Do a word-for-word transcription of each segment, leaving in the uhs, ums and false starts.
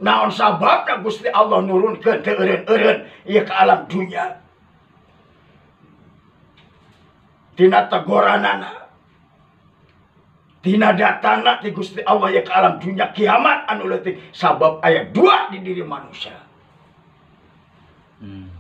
Naon sababna Gusti Allah nurunkeun teu eureun-eureun ieu ka alam dunya. Tina tegoranana, tina datangna ti Gusti Allah ya ke alam dunia kiamat anu leutik sabab aya dua di diri manusia. Hmm.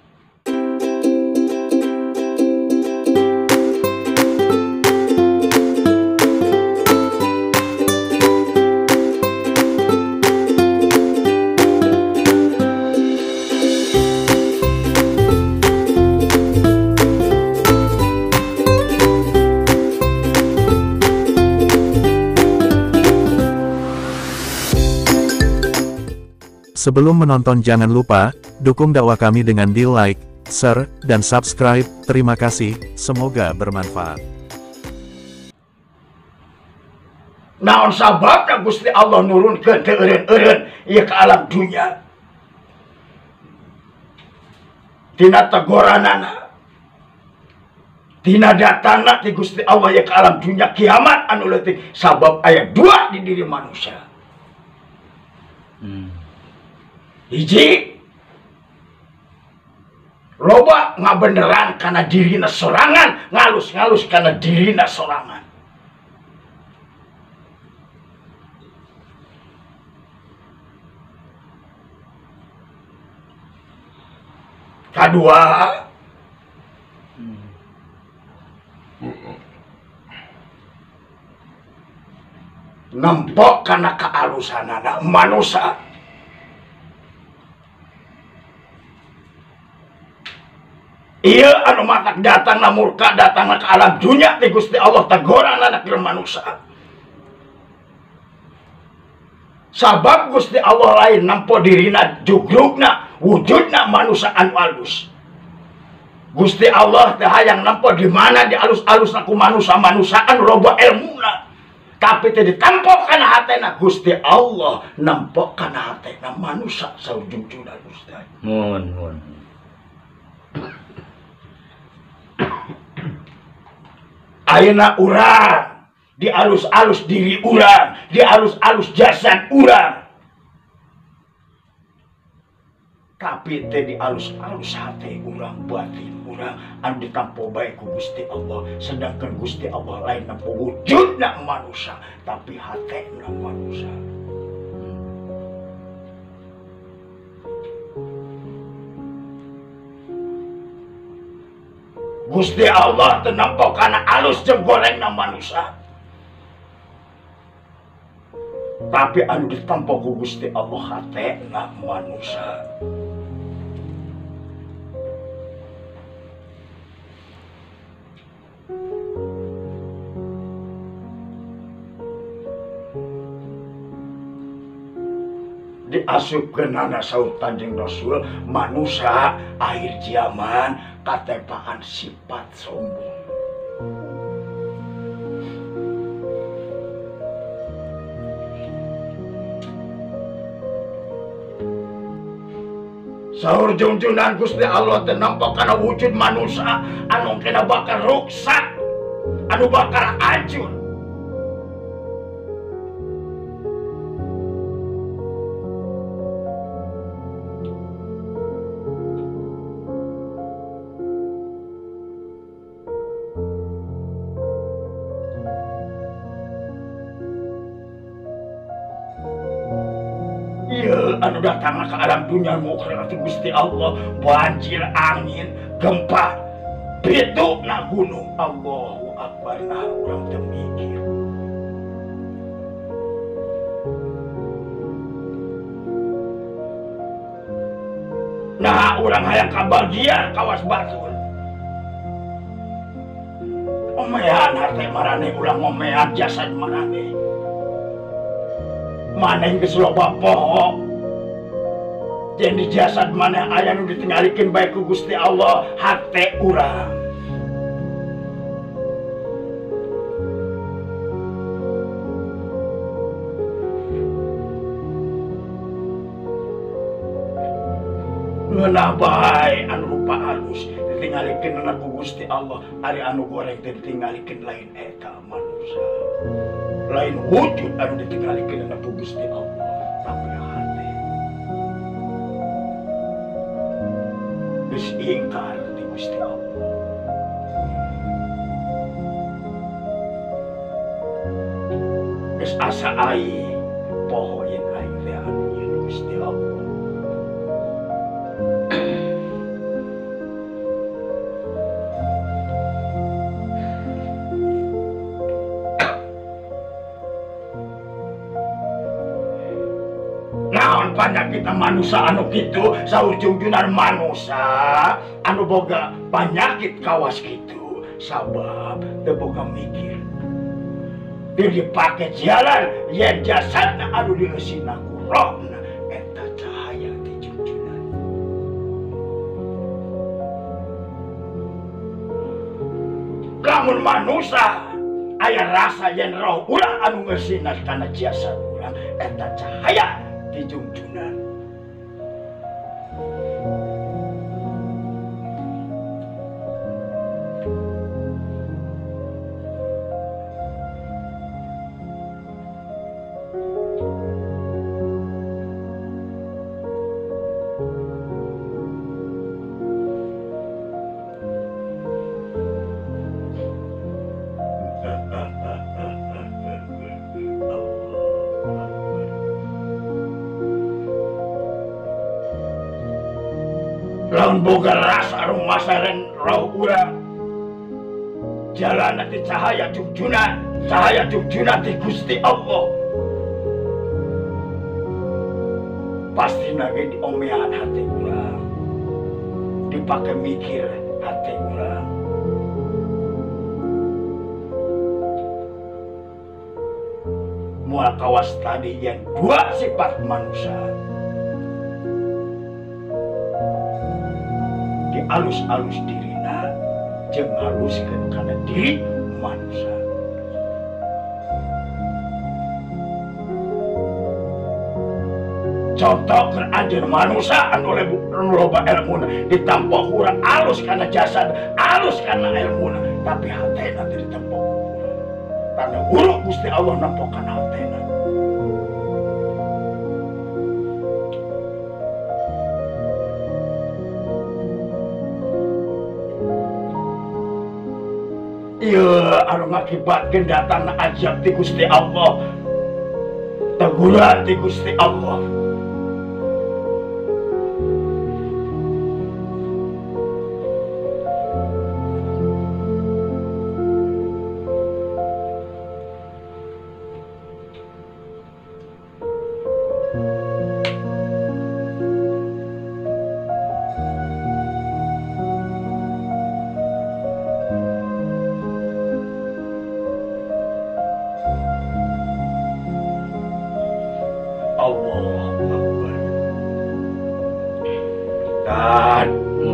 Sebelum menonton jangan lupa, dukung dakwah kami dengan di like, share, dan subscribe. Terima kasih, semoga bermanfaat. Naon sababna Gusti Allah nurunkeun teu eureun-eureun ieu ka alam dunya. Tina tegoranana, tina datangna ti Gusti Allah ya ke alam dunya kiamat anu leutik sabab aya dua di diri manusia. Hmm. Hiji, loba ngabeneran karena dirina sorangan, ngalus-ngalus karena dirina sorangan. Kedua, nempok karena kealusanana manusia. Iya anu matak datang na murka datang na ke alam dunia ti Gusti Allah teguran anak manusia. Sabab Gusti Allah lain nampo dirina jugrugna wujudna manusia anu alus. Gusti Allah teh hayang nampo di mana di alus-alus ku manusia-manusia anu loba ilmuna. Tapi teh ditampok kana hatena Gusti Allah nampok kana hatena manusia saujud-ujudna Gusti. Mun mun. Ayeuna urang di alus-alus diri urang, di alus-alus jasad urang. Tapi teh di alus-alus hati urang, batin urang anu ditampo bae ku Gusti Allah, sedangkan Gusti Allah lain nampo wujudna manusia, tapi hatena manusia. Gusti Allah teu nampo kana alus jeung gorengna manusia. Tapi anu ditampo ku Gusti Allah hatena manusia. Diasupkeunana saur Kanjeng Rasul manusia akhir zaman katepaan sifat sombong. Saur junjunan Gusti Allah teh nampak kana wujud manusia anu kena bakal ruksak, anu bakal hancur. Anu datang ke alam dunia mukhril Gusti Allah, banjir, angin, gempa, pitu na gunung. Allahu Akbar, nah orang teu mikir. Nah orang hayang kabagian kawas batur. Omean hati marane ulang omean jasad marane. Maneh geus loba poho. Jadi jasad mana aya nu ditinggalikeun bae ku Gusti Allah hate urang. Ngeunah bae anu rupa halus ditinggalikeun ku Gusti Allah, ari anu goreng teh ditinggalikeun lain eta manusia. Lain wujud anu ditinggalikeun ku Gusti Allah, tapi hate. geus ingkar ti Gusti Allah. Geus asa ai poho yen aing teh anu yen Gusti Allah. Naon penyakit manusia anu kitu saur junjunan manusia anu boga penyakit kawas kitu sabab teu boga mikir. Dia dipake jalan yen jasadna anu dileusina ku rohna eta cahaya ti junjunan. Lamun manusia aya rasa yen roh urang anu ngeusina kana jasad urang eta cahaya di junjunan. Lawan boga rasa rumah saren roh urang jalan nanti cahaya junjunan, cahaya junjunan di Gusti Allah. Pasti nage diomean hati urang, dipake mikir hati urang. Mual kawas tadi yang dua sifat manusia. Alus-alus dirina jeung haluskeun kana diri manusia. Contoh keur anjeun manusia anu loba ilmuna ditampa urang alus kana jasad, alus kana ilmuna, tapi hatena teu ditampa urang. Tanda urang Gusti Allah nampokan hatena. Iya, anu ngakibatkeun datangna ajab ti Gusti Allah, teguran ti Gusti Allah. Dan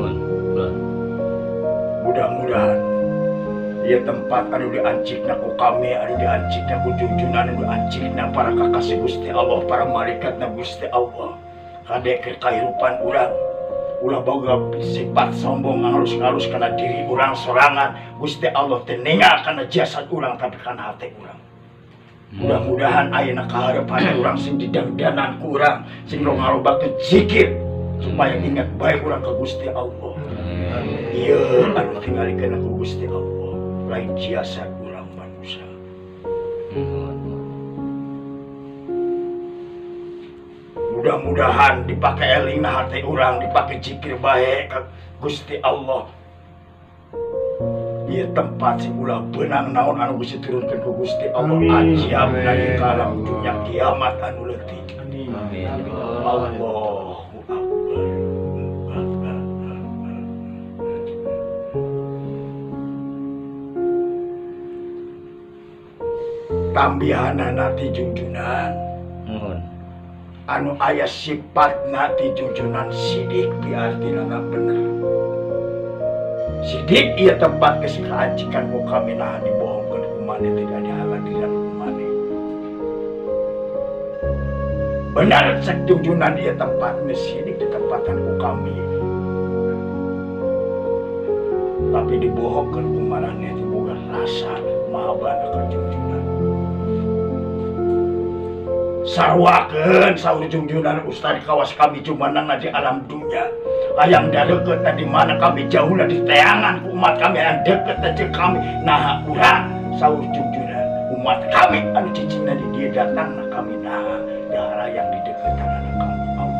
mudah-mudahan ia tempat anu diancikna ku kami, anu diancikna ku junjunan, anu diancikna para kakasih Gusti Allah, para malaikatna Gusti Allah. Kade ke kahirupan urang ulah boga sifat sombong ngalus-ngalus kana diri urang sorangan. Gusti Allah teu ningal kana jasad urang tapi kana hati urang. Mudah-mudahan ayeuna kahareupan urang sing didangdanan ku urang sing ngalobakeun zikir supaya ingat baik urang ka Gusti Allah. Iya, anu tingalikeun ku Gusti Allah lain jasad urang manusia. Mudah-mudahan dipake elingna hati urang, dipake zikir bae ka Gusti Allah. Ieu tempat sing ulah beunang naon anu geus diturunkeun ku Gusti Allah ajabna di kalam dunya kiamat anu leutik. Amin. Allahu Akbar. Tambihanana ti junjunan. Nuhun. Anu aya sifatna ti junjunan sidik biartina bener. Sidik ia tempat geus kaancikan ku kami nahan dibohongkeun ku maneh tidak dihaladiran ku maneh. Benar cek junjunan ia tempat geus sidik di tempatan ku kami. Tapi dibohongkeun ku maneh teh boga rasa mahabana ka junjunan. sarwakeun saur junjunan Ustaz kawas kami jumanang di alam dunia. Hayang da deukeut di mana kami jauh di teangan umat kami yang deket aja kami nah urang saur junjunan umat kami anu cicingna di dia datang kami nah daerah yang di deketan anak kami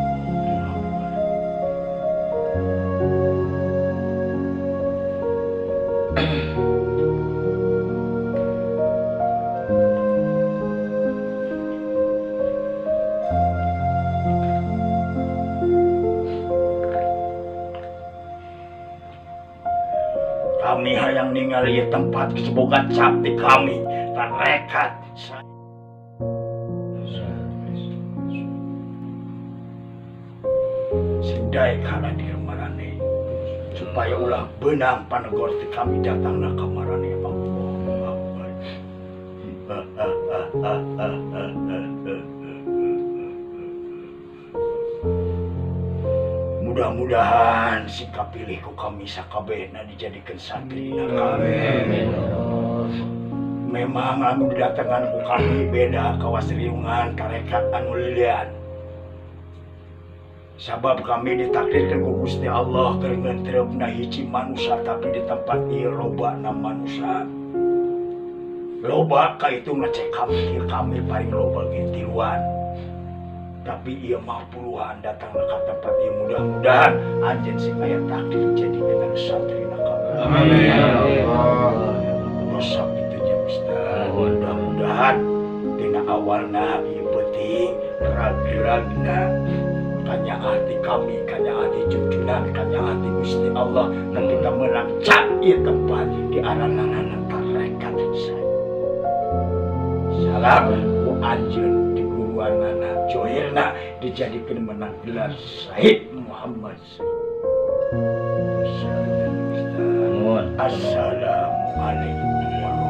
kami hayang ningali tempat semoga capti kami tarekat sindai kana di marane supaya ulah benang panegor ti kami datang na ka marane mudah-mudahan sikap pilihku kami sakabehna dijadikan santri na kami. Memang anu didatangan ku kami beda kawas riungan tarekat anu lilian. Sabab kami ditakdirkan ku Gusti Allah keur ngeutreupna hiji manusia tapi di tempat ieu lobana manusia. Loba ka itu ngecek kami kami paling loba ge tiluan. Tapi ia mah puluhan datang ke tempat ini mudah-mudahan anjen sing aya takdir jadi kenal santri nakal. Amin ya Allah. Dosa itu ya Ustaz. Mudah-mudahan dina awalna ieu penting rag-ragna kanya hati kami, kanya hati junjunan, kanya hati Gusti Allah ketika melacak ieu tempat di aranana tarekat saya. Salam ku anjeun Nana Joirna dijadikan menang gelar Said Muhammad. Assalamualaikum warahmatullahi